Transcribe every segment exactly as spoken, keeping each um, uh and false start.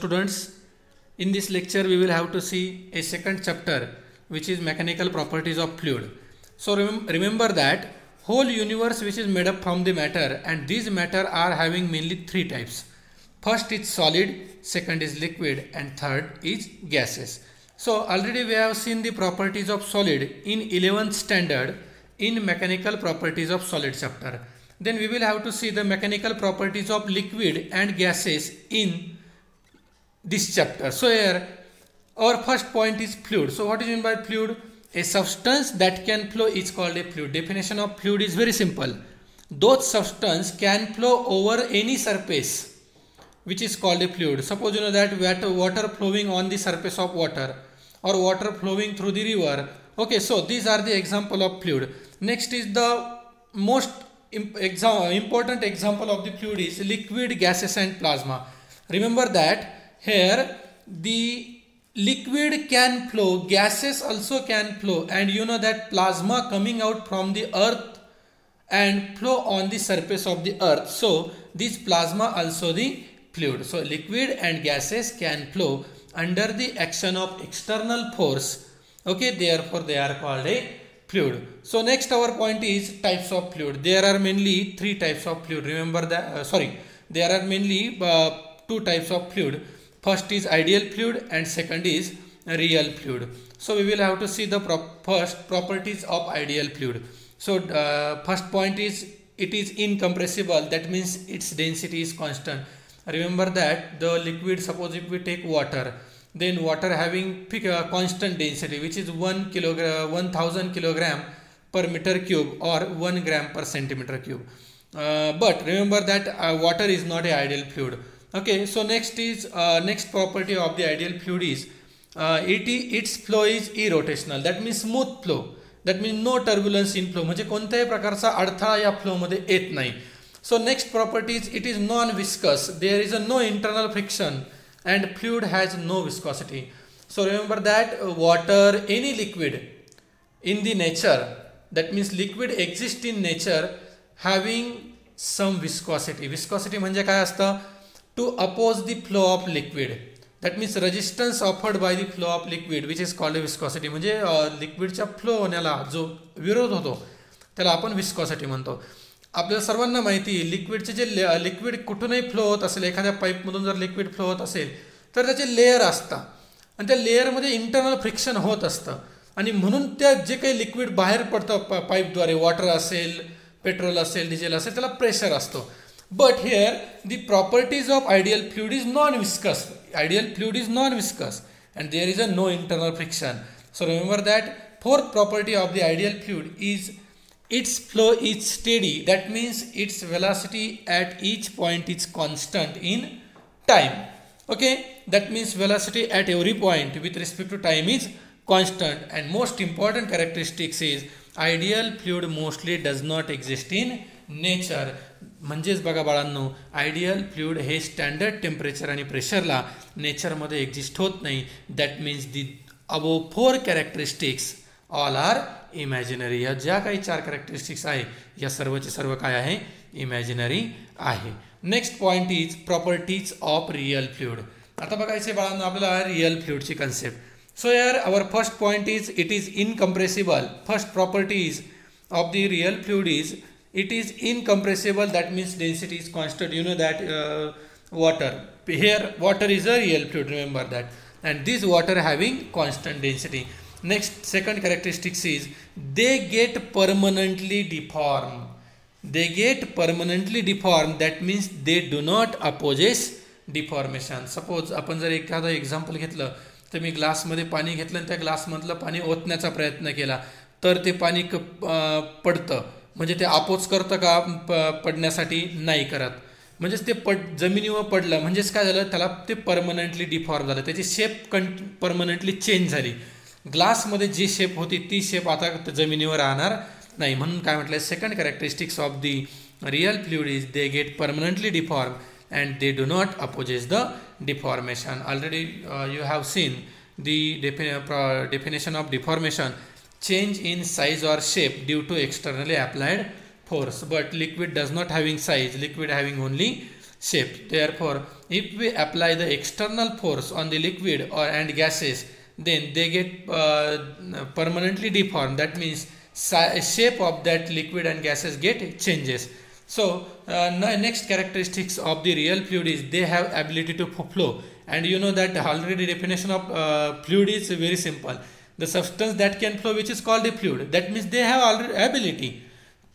students, in this lecture we will have to see a second chapter which is mechanical properties of fluid. So rem remember that whole universe which is made up from the matter, and these matter are having mainly three types. First is solid, second is liquid, and third is gases. So already we have seen the properties of solid in eleventh standard in mechanical properties of solid chapter. Then we will have to see the mechanical properties of liquid and gases in this chapter. So here our first point is fluid. So what is meant by fluid? A substance that can flow is called a fluid. Definition of fluid is very simple. Those substance can flow over any surface which is called a fluid. Suppose you know that water flowing on the surface of water or water flowing through the river. Okay, so these are the example of fluid. Next is the most important example of the fluid is liquid, gases and plasma. Remember that here the liquid can flow, gases also can flow, and you know that plasma coming out from the earth and flow on the surface of the earth. So this plasma also the fluid. So liquid and gases can flow under the action of external force. Okay, therefore they are called a fluid. So next our point is types of fluid. There are mainly three types of fluid. Remember that, uh, sorry, there are mainly uh, two types of fluid. First is ideal fluid and second is real fluid. So we will have to see the prop first properties of ideal fluid. So uh, first point is it is incompressible. That means its density is constant. Remember that the liquid, suppose if we take water, then water having a constant density which is one kilogram, one thousand kilogram per meter cube or one gram per centimeter cube. Uh, but remember that uh, water is not an ideal fluid. Okay, so next is uh, next property of the ideal fluid is uh, it its flow is irrotational. That means smooth flow. That means no turbulence in flow. म्हणजे कोणत्याही प्रकारचा अडथळा या flow मध्ये येत नाही. So next property is it is non-viscous. There is a no internal friction and fluid has no viscosity. So remember that uh, water, any liquid in the nature, that means liquid exists in nature having some viscosity. Viscosity म्हणजे काय असतं? To oppose the flow of liquid. That means resistance offered by the flow of liquid which is called a viscosity. म्हणजे लिक्विडच्या flow होण्याला जो विरोध होतो त्याला आपण viscosity म्हणतो. आपल्याला सर्वांना माहिती आहे लिक्विडचे जे लिक्विड कुठूनही फ्लो होत असेल, एखाद्या पाईपमधून जर लिक्विड फ्लो होत असेल तर त्याचे लेयर असतात आणि त्या लेयरमध्ये इंटरनल फ्रिक्शन होत असतं आणि म्हणून त्या जे काही लिक्विड बाहेर पडतं पाईपद्वारे, वॉटर असेल, पेट्रोल असेल, डिझेल असेल, त्याला प्रेशर असतो. But here the properties of ideal fluid is non-viscous. Ideal fluid is non-viscous and there is a no internal friction. So remember that fourth property of the ideal fluid is its flow is steady. That means its velocity at each point is constant in time. Okay, that means velocity at every point with respect to time is constant. And most important characteristics is ideal fluid mostly does not exist in nature. म्हणजेच बघा बाळांनो, ideal fluid हे standard temperature आणि प्रेशरला नेचरमध्ये exist होत नाही. That means the above four characteristics all are imaginary. या ज्या काही चार कॅरेक्टरिस्टिक्स आहे या सर्वचे सर्व काय आहे? इमॅजिनरी आहे. Next point is properties of real fluid. आता बघायचे बाळांनो आपल्याला रिअल फ्लुइडची कन्सेप्ट. सो यार our first point is it is incompressible. First properties of the real fluid is it is incompressible. That means density is constant. You know that uh, water, here water is a real fluid, remember that, and this water having constant density. Next, second characteristics is they get permanently deformed. They get permanently deformed. That means they do not oppose deformation. Suppose आपण जर एखादं example घेतलं तर मी ग्लासमध्ये पाणी घेतलं आणि त्या ग्लासमधलं पाणी ओतण्याचा प्रयत्न केला तर ते पाणी पडतं. म्हणजे ते अपोज करतं का पडण्यासाठी? नाही करत. म्हणजेच ते पड जमिनीवर पडलं म्हणजेच काय झालं? त्याला ते परमनंटली डिफॉर्म झालं, त्याची शेप कं परमनंटली चेंज झाली. ग्लासमध्ये जी शेप होती ती शेप आता जमिनीवर राहणार नाही. म्हणून काय म्हटलं? Second characteristics of the real fluid is they get permanently deform and they do not opposes the deformation. Already you have seen the definition of deformation. Change in size or shape due to externally applied force. But liquid does not having size, liquid having only shape. Therefore, if we apply the external force on the liquid or and gases, then they get uh, permanently deformed. That means shape of that liquid and gases get changes. So uh, next characteristics of the real fluid is they have ability to flow, and you know that already definition of uh, fluid is very simple. The substance that can flow, which is called a fluid. That means they have already ability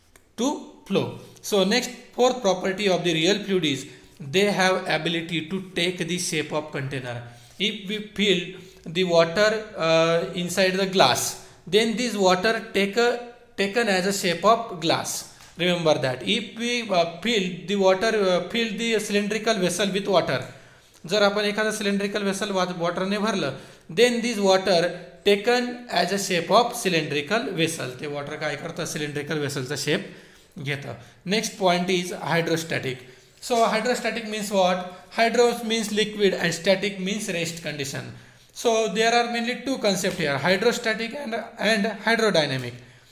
to flow. So next, fourth property of the real fluid is they have ability to take the shape of container. If we fill the water uh, inside the glass, then this water take a, taken as a shape of glass. Remember that. If we uh, fill the water, uh, fill the cylindrical vessel with water, जर आपण एखादा cylindrical vessel water ने भरलं, then this water taken as a shape of cylindrical vessel. ते water काय करतं, cylindrical vessel चा shape घेतं. Next point is hydrostatic. So hydrostatic means what? Hydros means liquid and static means rest condition. So there are mainly two concepts here, hydrostatic and, and hydrodynamic.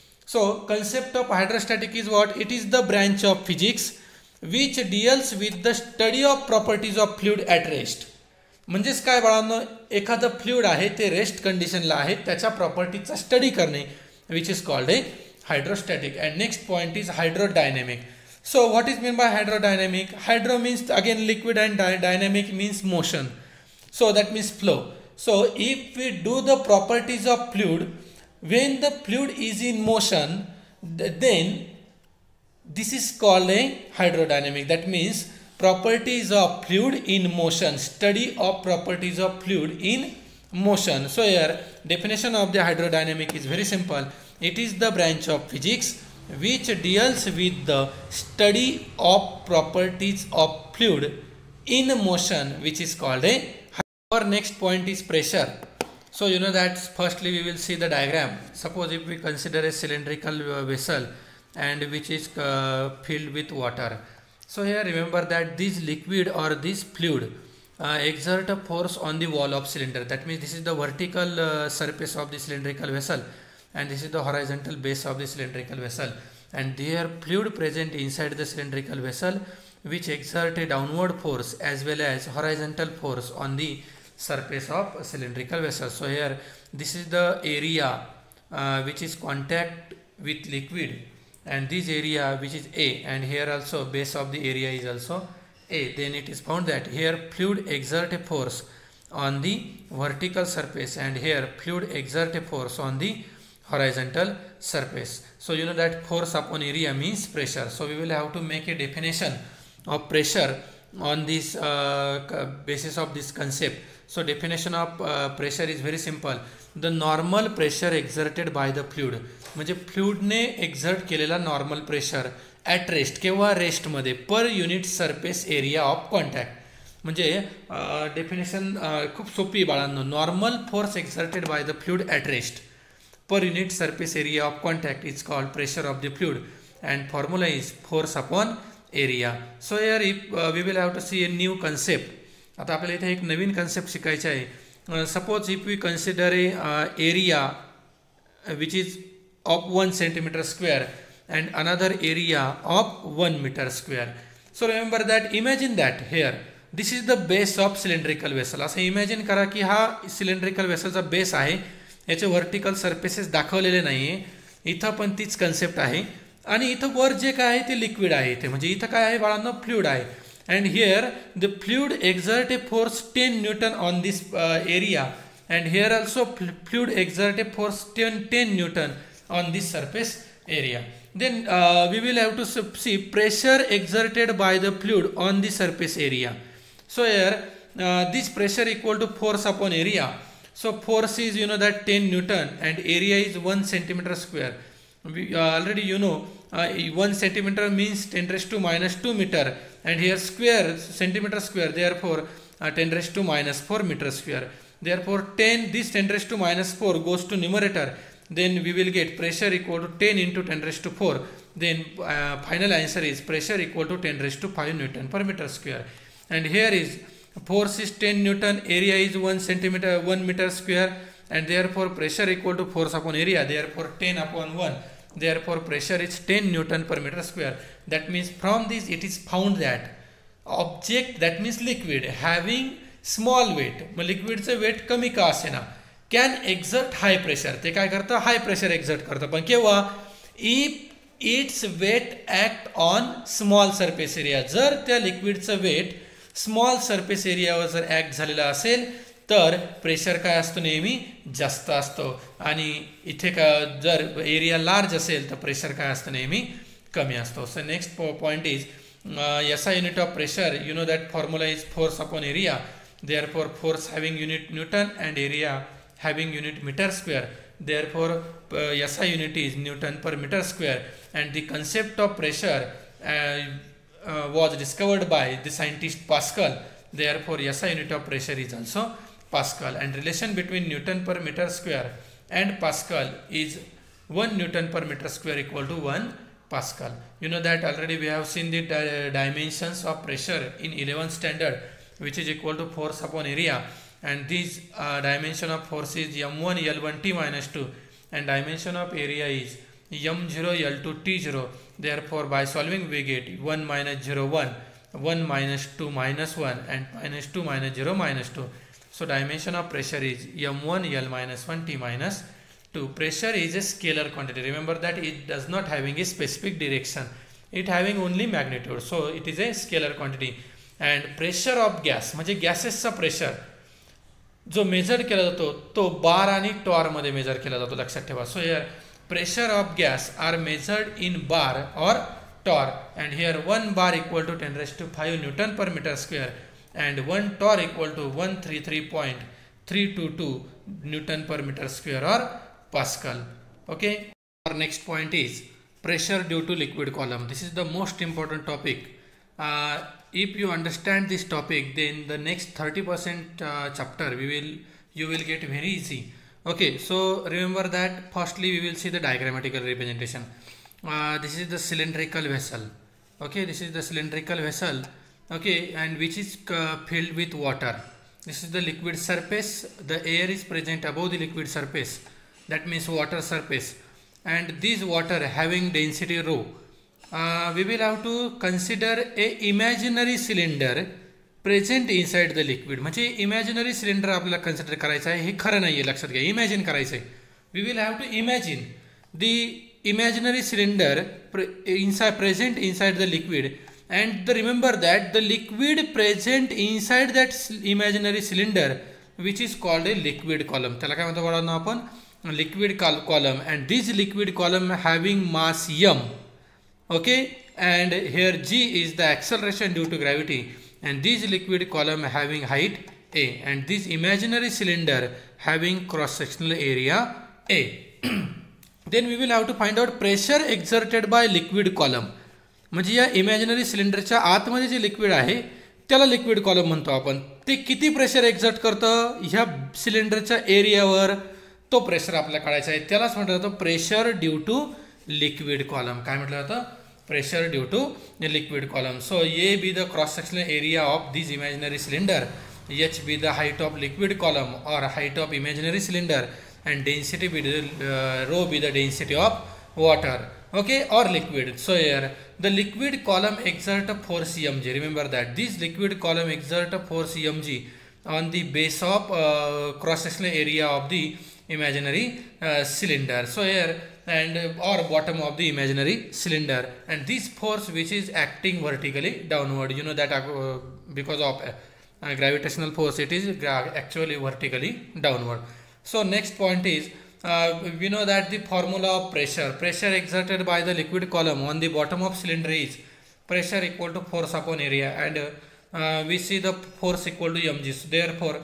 So concept of hydrostatic is what? It is the branch of physics which deals with the study of properties of fluid at rest. म्हणजेच काय बाळांनो, एखादं fluid आहे ते rest कंडिशनला आहे, त्याच्या प्रॉपर्टीचा स्टडी करणे, which is called a hydrostatic. And next point is hydrodynamic. So what is meant by hydrodynamic? Hydro means again liquid and dy dynamic means motion. So that means flow. So if we do the properties of fluid, when the fluid is in motion, then this is called a hydrodynamic. That means properties of fluid in motion, study of properties of fluid in motion. So here definition of the hydrodynamic is very simple. It is the branch of physics which deals with the study of properties of fluid in motion, which is called a. Our next point is pressure. So you know that firstly we will see the diagram. Suppose if we consider a cylindrical vessel and which is uh, filled with water. So here remember that this liquid or this fluid uh, exert a force on the wall of cylinder. That means this is the vertical uh, surface of the cylindrical vessel and this is the horizontal base of the cylindrical vessel, and there fluid present inside the cylindrical vessel which exert a downward force as well as horizontal force on the surface of a cylindrical vessel. So here this is the area uh, which is contact with liquid, and this area which is A, and here also base of the area is also A. Then it is found that here fluid exert a force on the vertical surface and here fluid exert a force on the horizontal surface. So you know that force upon area means pressure. So we will have to make a definition of pressure on this uh, basis of this concept. So definition of uh, pressure is very simple. The normal pressure exerted by the fluid, म्हणजे फ्लुइडने exert केलेला normal pressure at rest किंवा रेस्टमध्ये per unit surface area of contact. म्हणजे definition खूप सोपी बाळांनो. Normal force exerted by the fluid at rest per unit surface area of contact is called pressure of the fluid, and formula is force upon area. So here if uh, we will have to see a new concept. आता आपल्याला इथे एक नवीन concept शिकायचा आहे. Suppose if we consider a area which is of one centimeter square and another area of one meter square. So remember that, imagine that here this is the base of cylindrical vessel. असं imagine करा की हा cylindrical वेसलचा base आहे, याचे vertical surfaces दाखवलेले नाहीये. इथं पण तीच कन्सेप्ट आहे आणि इथं वर जे काय आहे ते लिक्विड आहे. इथे म्हणजे इथं काय आहे बाळांनो, फ्लुइड आहे. and here the fluid exert a force ten newton on this uh, area, and here also fluid exert a force ten, ten newton on this surface area. Then uh, we will have to see pressure exerted by the fluid on the surface area. So here uh, this pressure equal to force upon area. So force is, you know, that ten newton and area is one centimeter square. We uh, already you know uh, one centimeter means ten raised to minus two meter, and here square centimeter square, therefore uh, ten raised to minus four meter square. Therefore ten, this ten raised to minus four goes to numerator, then we will get pressure equal to ten into ten raised to four. Then uh, final answer is pressure equal to ten raised to five newton per meter square. And here is force is ten newton, area is one centimeter, one meter square, and therefore pressure equal to force upon area, therefore ten upon one. Therefore pressure is ten newton per meter square. That means from this it is found that object that means liquid having small weight, मग लिक्विडचं weight कमी का असे ना, can exert high pressure, ते काय करतं high pressure exert करतं, पण केव्हा, if its weight act on small surface area, जर त्या लिक्विडचं वेट स्मॉल सरफेस एरियावर जर ॲक्ट झालेलं असेल तर प्रेशर काय असतो नेहमी जास्त असतो, आणि इथे का जर एरिया लार्ज असेल तर प्रेशर काय असतं नेहमी कमी असतो. So next point is S I unit of pressure, you know that formula is force upon area, therefore force having unit Newton and area having unit meter square, therefore uh, S I unit is Newton per meter square, and the concept of pressure uh, uh, was discovered by the scientist Pascal, therefore S I unit of pressure is also Pascal, and relation between Newton per meter square and Pascal is one Newton per meter square equal to one Pascal. You know that already we have seen the di dimensions of pressure in eleventh standard, which is equal to force upon area, and this uh, dimension of force is m one L one T minus two, and dimension of area is m zero L two T zero. Therefore by solving we get one minus zero one, one minus two minus one, and minus two minus zero minus two. So dimension of pressure is m one L minus one T minus two. Pressure is a scalar quantity, remember that it does not having a specific direction, it having only magnitude, so it is a scalar quantity. And pressure of gas म्हणजे गॅसेसचा pressure जो major केला जातो तो बार आणि टॉरमध्ये major केला जातो, लक्षात ठेवा. So here pressure of gas are measured in bar or torr, and here one bar equal to ten raise to five newton per metre square, and one torr equal to one three three point three two two newton per metre square or pascal. Okay, our next point is pressure due to liquid column. This is the most important topic. Uh, if you understand this topic, then the next thirty percent uh, chapter we will you will get very easy. Okay, so remember that firstly we will see the diagrammatical representation. Uh, this is the cylindrical vessel. Okay, this is the cylindrical vessel. Okay, and which is uh, filled with water. This is the liquid surface. The air is present above the liquid surface. That means water surface. And this water having density rho. Uh, we will have to consider a imaginary cylinder present inside the liquid. म्हणजे imaginary cylinder आपल्याला consider करायचं आहे, हे खरं नाही आहे, लक्षात घ्या, imagine करायचं आहे. We will have to imagine the imaginary cylinder inside present inside the liquid, and the, remember that the liquid present inside that imaginary cylinder which is called a liquid column. त्याला काय म्हणतो बाळांनो आपण, liquid column, and this liquid column having mass m. Okay, and here g is the acceleration due to gravity, and this liquid column having height a, and this imaginary cylinder having cross sectional area a. Then we will have to find out pressure exerted by liquid column. म्हणजे या imaginary सिलेंडरच्या आतमध्ये जे liquid आहे त्याला liquid column म्हणतो आपण. ते किती pressure exert करतं ह्या सिलेंडरच्या एरियावर, तो प्रेशर आपल्याला काढायचा आहे, त्यालाच म्हटलं जातं pressure due to liquid column. काय म्हटलं जातं, pressure due to liquid column. So A be the cross sectional area of this imaginary cylinder, H be the height of liquid column और height of imaginary cylinder, and density be the uh, rho be the density of water, okay, or liquid. So here the liquid column exert a force mg. Remember that this liquid column exert a force mg on the base of uh, cross sectional area of the imaginary uh, cylinder. So here and uh, or bottom of the imaginary cylinder, and this force which is acting vertically downward, you know that uh, because of uh, uh, gravitational force it is actually vertically downward. So next point is uh, we know that the formula of pressure pressure exerted by the liquid column on the bottom of cylinder is pressure equal to force upon area, and uh, uh, we see the force equal to mg. So therefore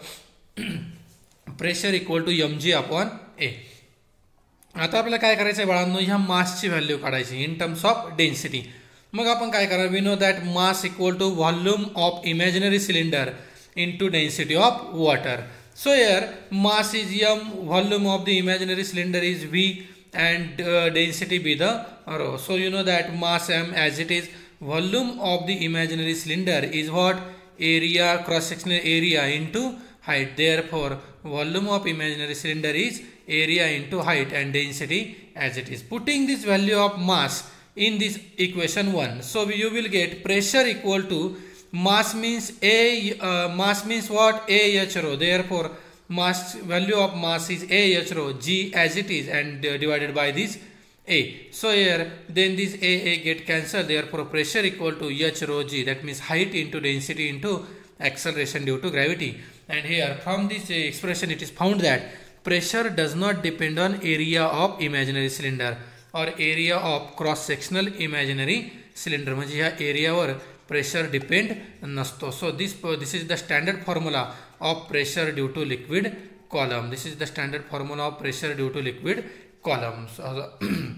pressure equal to mg upon a. आता आपल्याला काय करायचं आहे बाळांनो, ह्या मासची value काढायची in terms of density. मग आपण काय करा, we know that mass equal to volume of imaginary cylinder into density of water. So here mass is m, volume of the imaginary cylinder is v, and uh, density be the rho. So you know that mass m as it is, volume of the imaginary cylinder is what, area, cross sectional area into height. Therefore volume of imaginary cylinder is area into height, and density as it is. Putting this value of mass in this equation one, so you will get pressure equal to mass means A, uh, mass means what? A H rho. Therefore, mass value of mass is A H rho, G as it is, and uh, divided by this A. So here then this A A get cancelled. Therefore, pressure equal to H rho G. That means height into density into acceleration due to gravity. And here from this uh, expression it is found that pressure does not depend on area of imaginary cylinder or area of cross sectional imaginary cylinder. म्हणजे ह्या एरियावर pressure depend नसतो. So this this is the standard formula of pressure due to liquid column. This is the standard formula of pressure due to liquid column. So,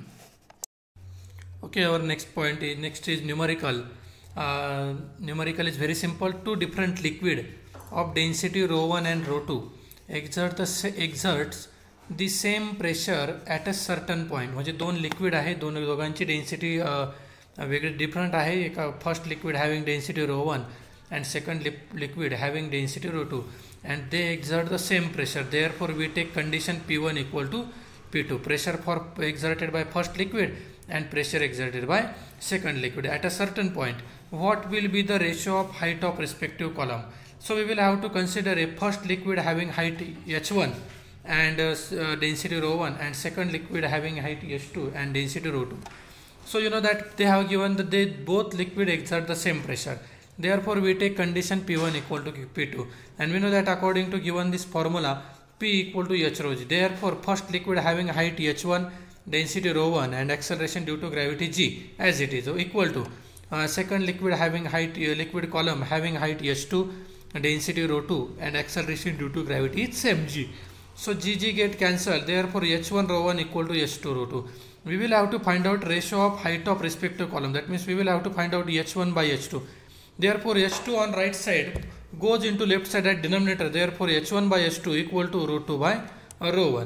okay, our next point is next is numerical. Uh, numerical is very simple. Two different liquid of density rho one and rho two exert the exerts the same pressure at a certain point. म्हणजे दोन liquid आहे, दोन दोघांची density वेगळी different आहे. एका first liquid having density rho one and second liquid having density rho two, and they exert the same pressure. Therefore we take condition P one equal to P two, pressure for exerted by first liquid and pressure exerted by second liquid at a certain point. What will be the ratio of height of respective column? So we will have to consider a first liquid having height H one and uh, uh, density rho one, and second liquid having height H two and density rho two. So you know that they have given that they both liquid exert the same pressure. Therefore we take condition P one equal to P two, and we know that according to given this formula P equal to H rho G. Therefore first liquid having height H one, density rho one and acceleration due to gravity G as it is, so equal to uh, second liquid having height uh, liquid column having height H two, density rho two and acceleration due to gravity is same G. So G G get cancelled. Therefore H one rho one equal to H two rho two. We will have to find out ratio of height of respective column. That means we will have to find out H one by H two. Therefore H two on right side goes into left side at denominator. Therefore H one by H two equal to rho two by rho one.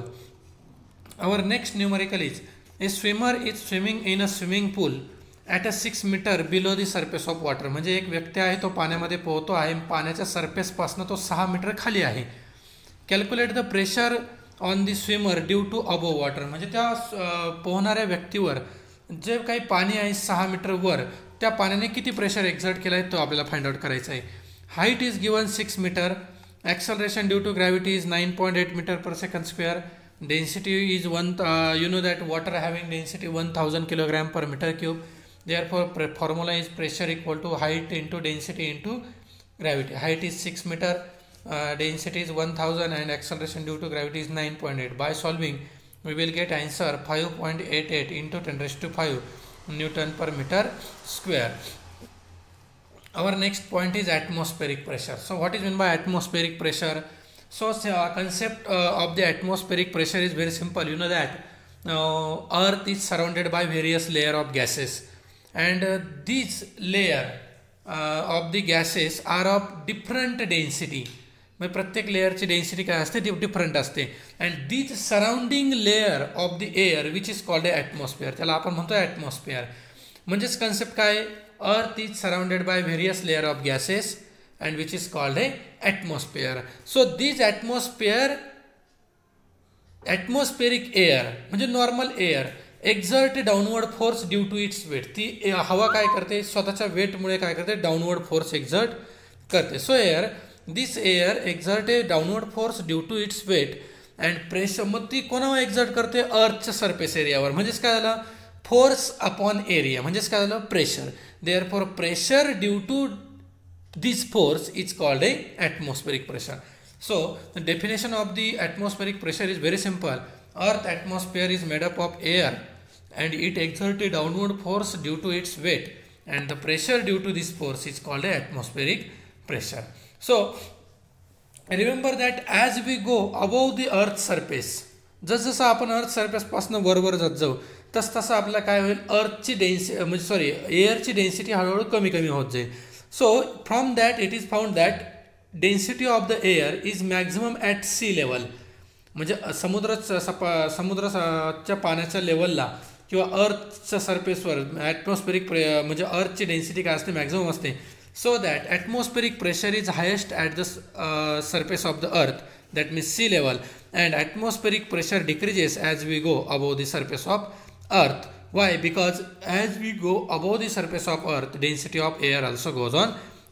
Our next numerical is a swimmer is swimming in a swimming pool at a six meter below the surface of water. म्हणजे एक व्यक्ती आहे तो पाण्यामध्ये पोहतो आहे, पाण्याच्या surface पासून तो सहा मीटर खाली आहे. Calculate the pressure on the swimmer due to above water. म्हणजे त्या पोहणाऱ्या व्यक्तीवर जे काही पाणी आहे सहा मीटर वर, त्या पाण्याने किती प्रेशर एक्झर्ट केला आहे तो आपल्याला फाइंड आउट करायचा आहे. Height is given six metre, acceleration due to gravity is nine point eight meter per second square, density is one uh, you know that water having density one thousand kilogram per meter cube. Therefore formula is pressure equal to height into density into gravity. Height is six meter, uh, density is one thousand and acceleration due to gravity is nine point eight. By solving we will get answer five point eight eight into ten raised to five Newton per meter square. Our next point is atmospheric pressure. So what is meant by atmospheric pressure? So uh, concept uh, of the atmospheric pressure is very simple. You know that uh, earth is surrounded by various layer of gases, and uh, these layer uh, of the gases are of different density. म्हणजे प्रत्येक लेयरची density काय असते ती different असते. And these surrounding layer of the air which is called atmosphere, त्याला आपण म्हणतो atmosphere. म्हणजेच कन्सेप्ट काय, earth is surrounded by various layer of gases and which is called a atmosphere. So these atmosphere atmospheric air म्हणजे normal air exert downward force due to its weight. ती हवा काय करते, स्वतःच्या वेटमुळे काय करते, डाऊनवर्ड फोर्स एक्झर्ट करते. So air this air exert a downward force due to its weight and pressure. मग ती कोणावर एक्झर्ट करते, अर्थच्या सरफेस एरियावर. म्हणजेच काय झालं, फोर्स अपॉन एरिया. म्हणजेच काय झालं, pressure. Therefore pressure due to this force is called a atmospheric pressure. So the definition of the atmospheric pressure is very simple. Earth atmosphere is made up of air and it exert a downward force due to its weight, and the pressure due to this force is called a atmospheric pressure. So remember that as we go above the earth surface, जसजसं आपण earth surface पासून वरवर जात जाऊ तस तसं आपल्याला काय होईल, अर्थची डेन्सिटी म्हणजे सॉरी एअरची डेन्सिटी हळूहळू कमी कमी होत जाईल. So from that it is found that density of the air is maximum at sea level. म्हणजे समुद्र समुद्राच्या पाण्याच्या लेवलला किंवा अर्थच्या सरफेसवर ॲटमॉस्फेरिक म्हणजे अर्थची डेन्सिटी काय असते, मॅक्झिमम असते. So that atmospheric pressure is highest at the uh, surface of the earth, that means sea level, and atmospheric pressure decreases as we go above the surface of earth. Why? Because as we go above the surface of earth, density of air also goes on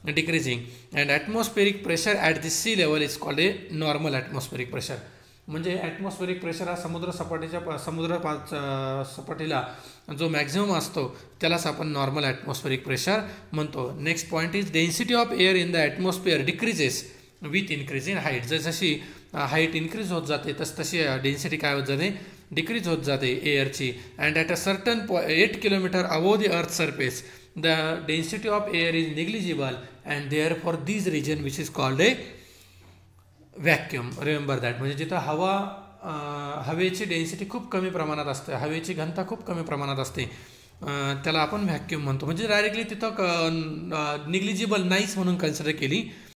decreasing, and atmospheric pressure at the sea level is called a normal atmospheric pressure. म्हणजे atmospheric pressure हा समुद्र सपाटीच्या समुद्र सपाटीला जो maximum असतो त्यालाच आपण normal atmospheric pressure म्हणतो. Next point is density of air in the atmosphere decreases with increase in height. जर जशी हाईट इन्क्रीज होत जाते तस तशी डेन्सिटी काय होत जाते, डिक्रीज होत जाते एअरची. अँड ॲट अ सर्टन पॉ eight kilometre above the earth surface the density of air is negligible and therefore this region which is called a vacuum. Remember that. म्हणजे जिथं हवा हवेची डेन्सिटी खूप कमी प्रमाणात असते, हवेची घनता खूप कमी प्रमाणात असते, त्याला आपण व्हॅक्यूम म्हणतो. म्हणजे डायरेक्टली तिथं निग्लिजिबल नाहीच म्हणून कन्सिडर केली